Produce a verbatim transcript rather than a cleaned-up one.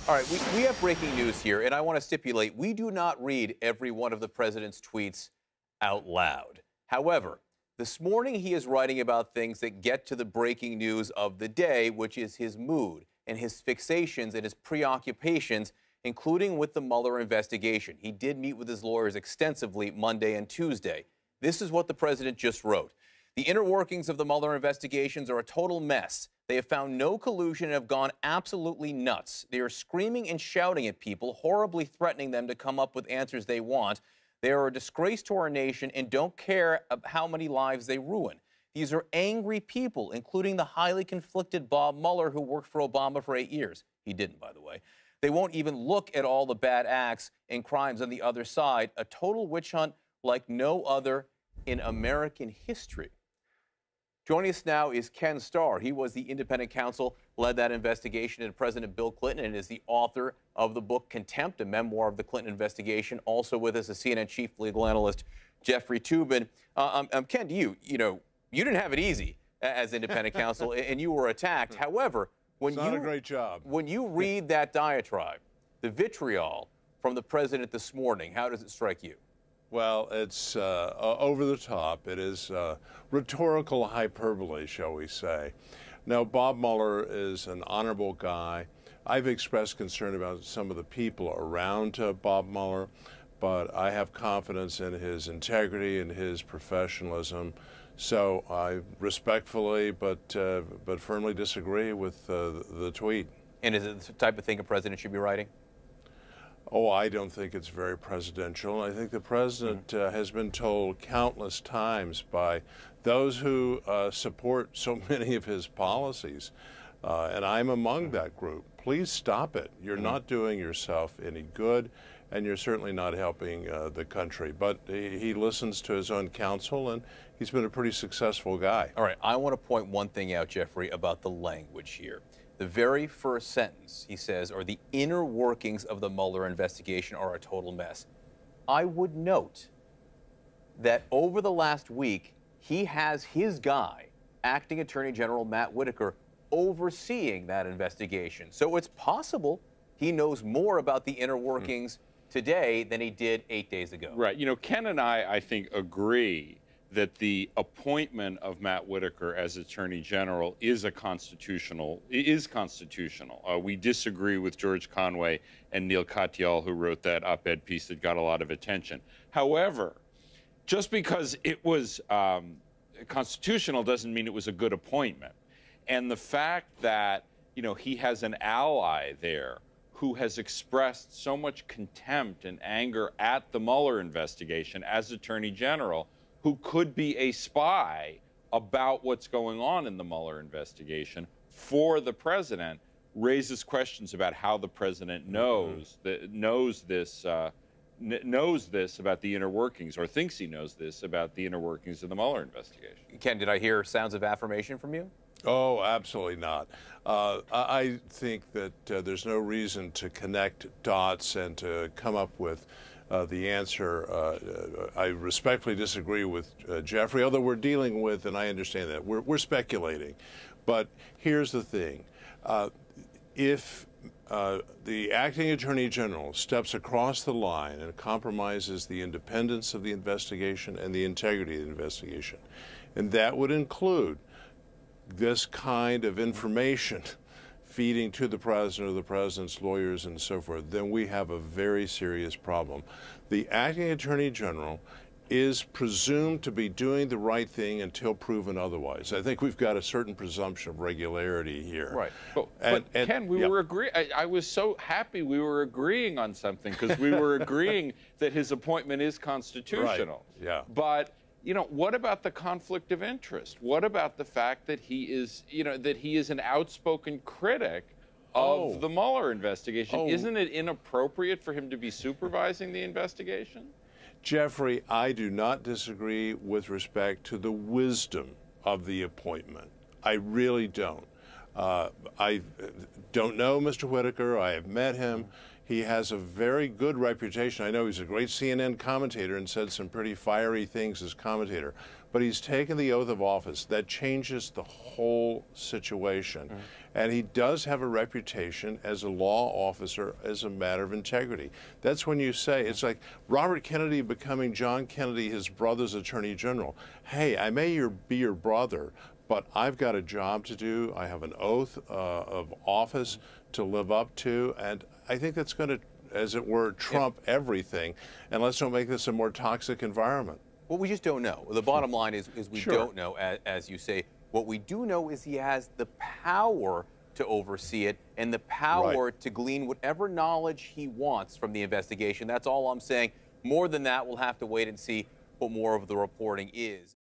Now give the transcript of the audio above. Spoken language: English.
All right, we, we have breaking news here, and I want to stipulate we do not read every one of the president's tweets out loud. However, this morning he is writing about things that get to the breaking news of the day, which is his mood and his fixations and his preoccupations, including with the Mueller investigation. He did meet with his lawyers extensively Monday and Tuesday. This is what the president just wrote. The inner workings of the Mueller investigations are a total mess. They have found no collusion and have gone absolutely nuts. They are screaming and shouting at people, horribly threatening them to come up with answers they want. They are a disgrace to our nation and don't care how many lives they ruin. These are angry people, including the highly conflicted Bob Mueller, who worked for Obama for eight years. He didn't, by the way. They won't even look at all the bad acts and crimes on the other side. A total witch hunt like no other in American history. Joining us now is Ken Starr. He was the independent counsel, led that investigation into President Bill Clinton, and is the author of the book Contempt, a memoir of the Clinton investigation. Also with us is C N N chief legal analyst Jeffrey Toobin. Uh, um, um, Ken, you, you know, you didn't have it easy as independent counsel, and you were attacked. However, when it's you not a great job. when you read that diatribe, the vitriol from the president this morning, how does it strike you? Well, it's uh, over the top. It is uh, rhetorical hyperbole, shall we say. Now, Bob Mueller is an honorable guy. I've expressed concern about some of the people around uh, Bob Mueller, but I have confidence in his integrity and his professionalism. So I respectfully but uh, but firmly disagree with uh, the, the tweet. And is it the type of thing a president should be writing? Oh, I don't think it's very presidential. I think the president uh, has been told countless times by those who uh, support so many of his policies, uh, and I'm among that group. Please stop it. You're mm-hmm. not doing yourself any good, and you're certainly not helping uh, the country. But he, he listens to his own counsel, and he's been a pretty successful guy. All right, I want to point one thing out, Jeffrey, about the language here. The very first sentence, he says, or the inner workings of the Mueller investigation are a total mess. I would note that over the last week, he has his guy, Acting Attorney General Matt Whitaker, overseeing that investigation. So it's possible he knows more about the inner workings mm. today than he did eight days ago. Right. You know, Ken and I, I think, agree that the appointment of Matt Whitaker as Attorney General is a constitutional, is constitutional. Uh, we disagree with George Conway and Neil Katyal, who wrote that op-ed piece that got a lot of attention. However, just because it was um, constitutional doesn't mean it was a good appointment. And the fact that, you know, he has an ally there who has expressed so much contempt and anger at the Mueller investigation as Attorney General, who could be a spy about what's going on in the Mueller investigation for the president, raises questions about how the president knows mm-hmm. that knows this uh, n knows this about the inner workings, or thinks he knows this about the inner workings of the Mueller investigation. Ken, did I hear sounds of affirmation from you? Oh, absolutely not. Uh, I think that uh, there's no reason to connect dots and to come up with Uh, the answer. Uh, I respectfully disagree with uh, Jeffrey, although we're dealing with, and I understand that, we're, we're speculating. But here's the thing. Uh, if uh, the acting attorney general steps across the line and compromises the independence of the investigation and the integrity of the investigation, and that would include this kind of information feeding to the president or the president's lawyers and so forth, then we have a very serious problem. The acting attorney general is presumed to be doing the right thing until proven otherwise. I think we've got a certain presumption of regularity here. Right. But, and, but and, Ken, we yeah. were agreeing. I, I was so happy we were agreeing on something, because we were agreeing that his appointment is constitutional. Right. Yeah. But you know, what about the conflict of interest? What about the fact that he is, you know, that he is an outspoken critic of oh. the Mueller investigation? Oh. Isn't it inappropriate for him to be supervising the investigation? Jeffrey, I do not disagree with respect to the wisdom of the appointment. I really don't. Uh, I don't know Mister Whitaker. I have met him. He has a very good reputation. I know he's a great C N N commentator and said some pretty fiery things as commentator, but he's taken the oath of office. That changes the whole situation. Mm-hmm. And he does have a reputation as a law officer as a matter of integrity. That's when you say, it's like Robert Kennedy becoming John Kennedy, his brother's attorney general. Hey, I may your, be your brother, but I've got a job to do. I have an oath uh, of office to live up to, and I think that's going to, as it were, trump yeah. everything, and let's don't make this a more toxic environment. Well, we just don't know. The bottom line is, is we sure. don't know, as, as you say. What we do know is he has the power to oversee it and the power right. to glean whatever knowledge he wants from the investigation. That's all I'm saying. More than that, we'll have to wait and see what more of the reporting is.